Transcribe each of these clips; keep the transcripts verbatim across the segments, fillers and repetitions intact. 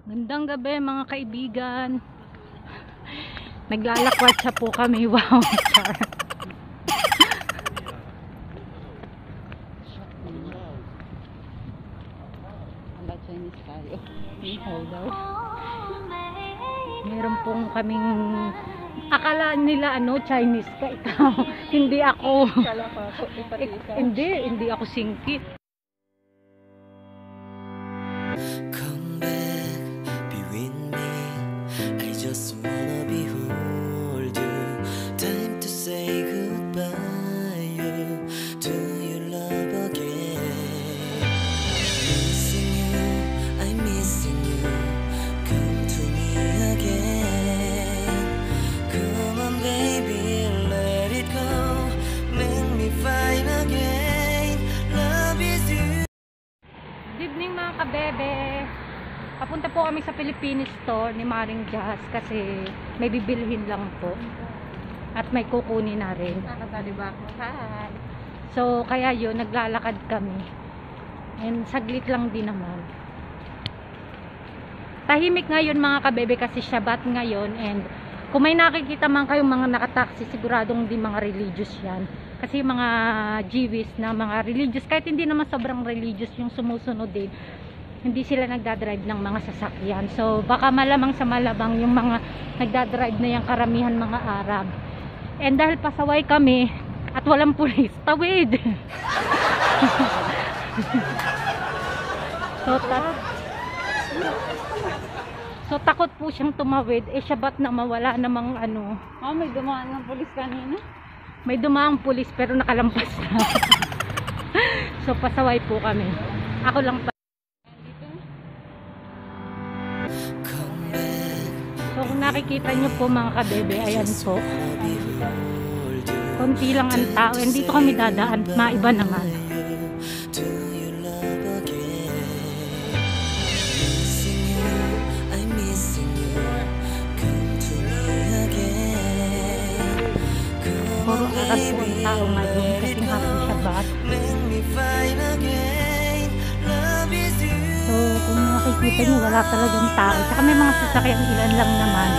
Gandang gabi mga kaibigan. Naglalakwatsa po kami. Wow. Ala Chinese tayo. Hold daw. Meron pong kaming akala nila ano Chinese ka ikaw. Hindi ako. Kala ko ako ipati ikaw. Hindi, hindi ako singkit. Come back, be with me. I just wanna behold you. Time to say goodbye. You to your love again. Missing you, I'm missing you. Come to me again. Come on, baby, let it go. Make me fine again. Love is you. Good evening mga kabebe. Papunta po kami sa Philippine Store ni Maring Jazz kasi may bibilhin lang po. At may kukunin na rin. Nakasali ba ako? Hi. So kaya yun, naglalakad kami. And saglit lang din naman. Tahimik ngayon mga kabebe kasi Shabbat ngayon. And kung may nakikita man kayong mga nakataksi, siguradong di mga religious yan. Kasi mga Jewish na mga religious, kahit hindi naman sobrang religious yung sumusunod din, hindi sila nagdadrive ng mga sasakyan. So baka malamang sa malabang yung mga nagdadrive na yung karamihan mga Arab. And dahil pasaway kami at walang pulis, tawid. so, ta so takot po siyang tumawid. Eh Shabbat na mawala namang ano. Oh, may dumaan ng pulis kanina. May dumaang pulis pero nakalampas na. So pasaway po kami. Ako lang pa. So kung nakikita nyo po mga kabebe, ayan po. Konti lang ang tao. And dito kami dadaan. Maiba naman. Puro aras po ang tao ngayon kasi nga po Shabbat. So kung nakikita nyo, wala talagang tao. Saka may mga sasakyan, ilan lang naman.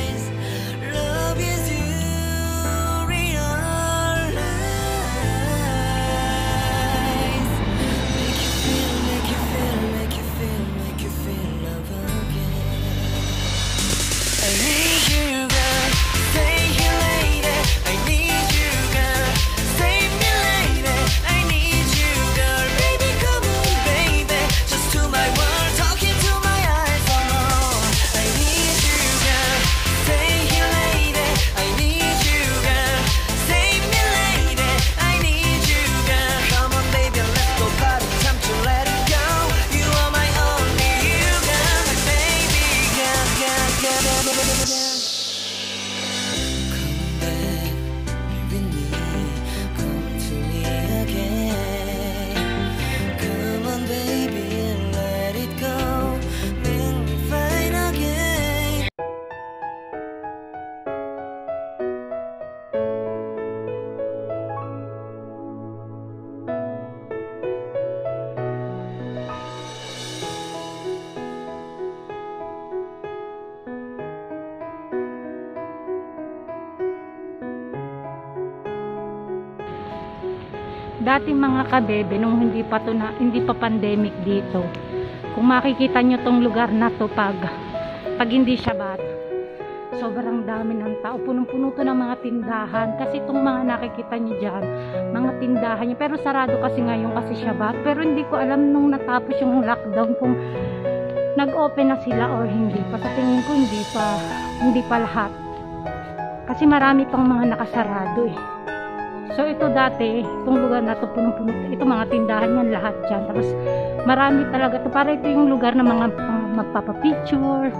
Dating mga kabebe, nung hindi pa to na, hindi pa pandemic dito, kung makikita nyo tong lugar na to pag pag hindi Shabbat, sobrang dami ng tao, punong-puno to ng mga tindahan. Kasi itong mga nakikita nyo dyan, mga tindahan nyo, pero sarado kasi ngayon kasi Shabbat. Pero hindi ko alam nung natapos yung lockdown kung nag-open na sila or hindi pa. Sa tingin ko hindi pa, hindi pa lahat, kasi marami pang mga nakasarado eh. So ito dati, itong lugar na ito punong-puno, ito mga tindahan yan lahat dyan. Tapos marami talaga ito, para ito yung lugar ng mga uh, magpapapicture.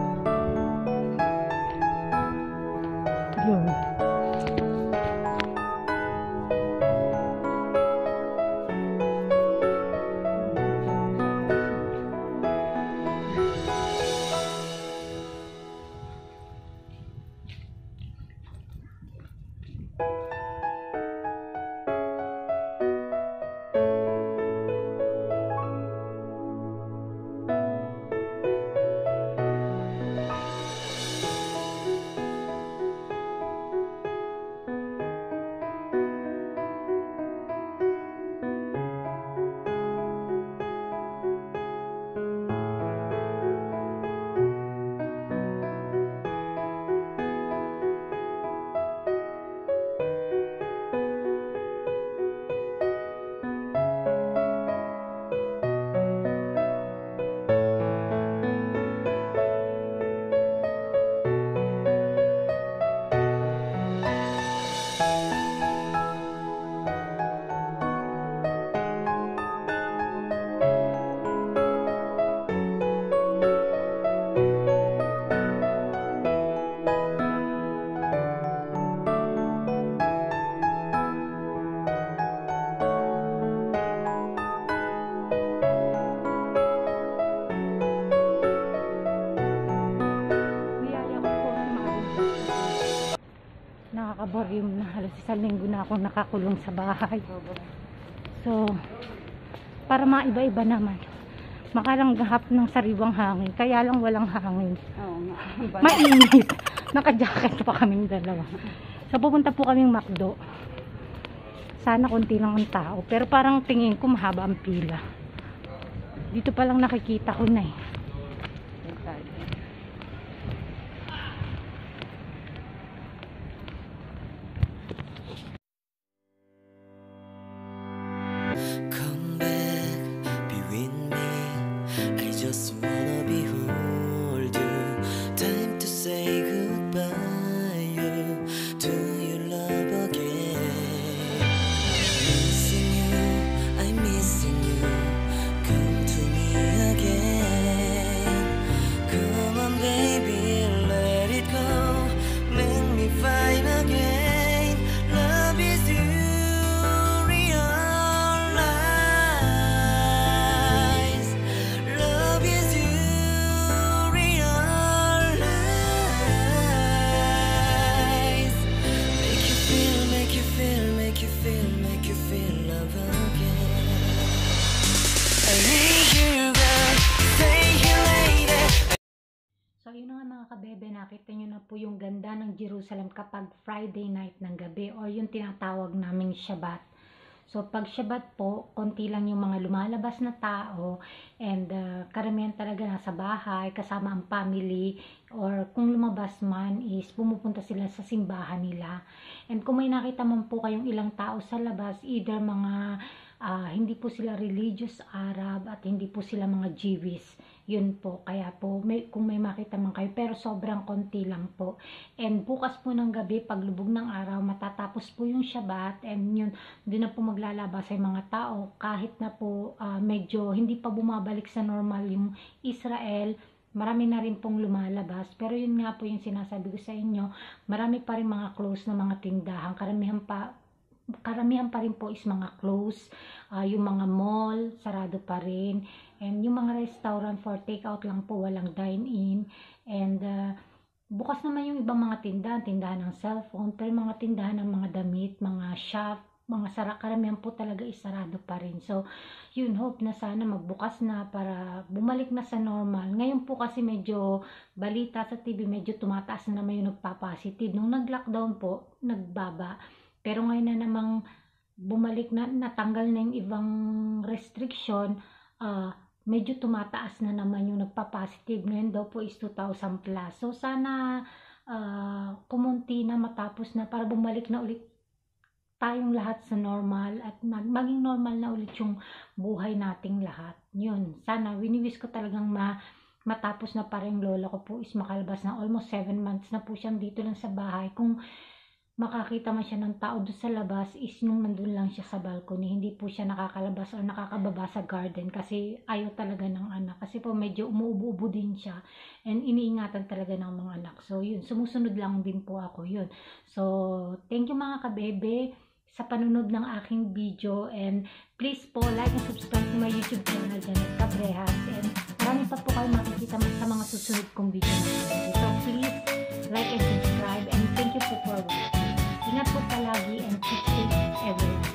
Yun. kasi sa linggo na ako nakakulong sa bahay. Sobra. So, para maiba-iba naman. Makalanghap ng sariwang hangin. Kaya lang walang hangin. Oo nga. Mainit. Naka-jacket pa kaming dalawa. So, pupunta po kaming McDo. Sana konti lang ang tao. Pero parang tingin ko mahaba ang pila. Dito pa lang nakikita ko na eh. Come back, be with me. I just wanna behold you. Time to say goodbye. You, do you love again? Missing you, I'm missing you. Come to me again. Come on, baby, let it go. Make me fine again. Love is you. So, yun na nga mga kabebe, nakita nyo na po yung ganda ng Jerusalem kapag Friday night ng gabi or yung tinatawag naming Shabbat. So, pag Shabbat po, konti lang yung mga lumalabas na tao and uh, karamihan talaga nasa bahay, kasama ang family or kung lumabas man is pumupunta sila sa simbahan nila. And kung may nakita man po kayong ilang tao sa labas, either mga uh, hindi po sila religious Arab at hindi po sila mga Jewish. Yun po, kaya po may, kung may makita man kayo, pero sobrang konti lang po. And bukas po ng gabi, paglubog ng araw, matatapos po yung Shabbat and yun, doon na po maglalabas ay mga tao kahit na po uh, medyo hindi pa bumabalik sa normal yung Israel. Marami na rin pong lumalabas, pero yun nga po yung sinasabi ko sa inyo, marami pa rin mga close na mga tindahan, karamihan pa karamihan pa rin po is mga close, uh, yung mga mall sarado pa rin, and yung mga restaurant for take out lang po, walang dine in, and uh, bukas naman yung ibang mga tindahan, tindahan ng cellphone, pero mga tindahan ng mga damit, mga shop, mga sara, karamihan po talaga is sarado pa rin. So yun, hope na sana magbukas na para bumalik na sa normal. Ngayon po kasi medyo balita sa T V, medyo tumataas na naman yung nagpa-positive. Nung nag-lockdown po, nagbaba. Pero ngayon na namang bumalik na, natanggal na yung ibang restriction, uh, medyo tumataas na naman yung nagpa-positive. Ngayon daw po is two thousand plus. So sana uh, kumunti na, matapos na para bumalik na ulit tayong lahat sa normal at maging normal na ulit yung buhay nating lahat. Yun, sana, wini-wish ko talagang ma matapos na parang lola ko po is makalabas na almost seven months na po siyang dito lang sa bahay. Kung makakita man siya ng tao doon sa labas is nung nandun lang siya sa balcony, hindi po siya nakakalabas o nakakababa sa garden kasi ayaw talaga ng anak, kasi po medyo umuubo-ubo din siya and iniingatan talaga ng mga anak. So yun, sumusunod lang din po ako yun. So thank you mga kabebe sa panunod ng aking video, and please po like and subscribe to my YouTube channel, Janet Cabrehas, and marami pa po kayo makikita sa mga susunod kong video. So please like and subscribe, and thank you po for watching. Ingat po palagi and keep safe everyone.